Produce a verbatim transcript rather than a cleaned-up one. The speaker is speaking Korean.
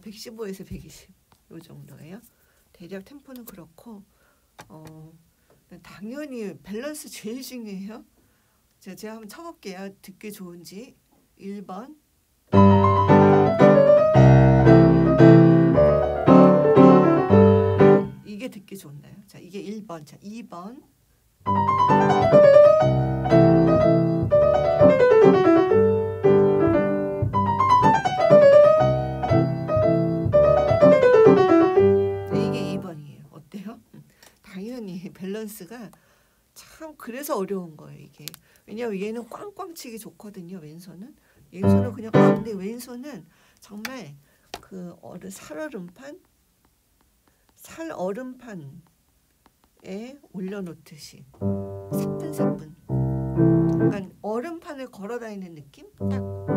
백십오에서 백이십 요 정도예요. 대략 템포는 그렇고 어, 당연히 밸런스 제일 중요해요. 자, 제가 한번 쳐볼게요. 듣기 좋은지. 일 번 이게 듣기 좋나요? 자, 이게 일 번. 자, 이 번 이게 이 번이에요. 어때요? 당연히 밸런스가 참 그래서 어려운 거예요. 이게 왜냐면 얘는 꽝꽝 치기 좋거든요. 왼손은 왼손은 그냥 아, 근데 왼손은 정말 그 어른 살얼음판 살얼음판에 올려놓듯이 사뿐사뿐 약간 얼음판을 걸어다니는 느낌? 딱